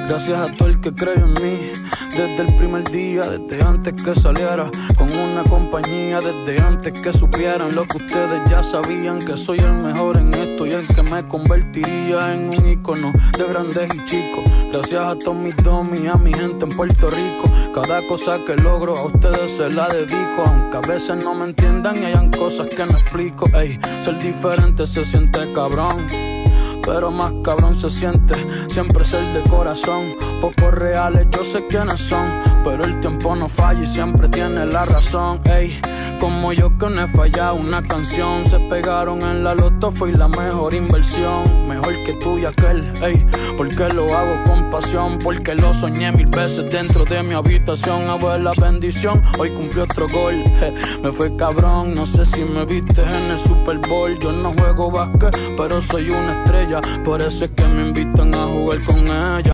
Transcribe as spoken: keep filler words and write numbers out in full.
Gracias a todo el que creyó en mí desde el primer día, desde antes que saliera con una compañía, desde antes que supieran lo que ustedes ya sabían, que soy el mejor en esto y el que me convertiría en un ícono de grandes y chicos. Gracias a todos mis domis, a mi gente en Puerto Rico. Cada cosa que logro a ustedes se la dedico, aunque a veces no me entiendan y hayan cosas que no explico. Ey, ser diferente se siente cabrón, pero más cabrón se siente siempre ser de corazón. Pocos reales, yo sé quiénes son, pero el tiempo no falla y siempre tiene la razón. Ey, como yo que no he fallado una canción, se pegaron en la loto, fue la mejor inversión. Mejor que tú y aquel, ey, porque lo hago con pasión, porque lo soñé mil veces dentro de mi habitación. Abuela, bendición, hoy cumplí otro gol. Je, me fue cabrón, no sé si me viste en el Super Bowl. Yo no juego básquet, pero soy una estrella, por eso es que me invitan a jugar con ella.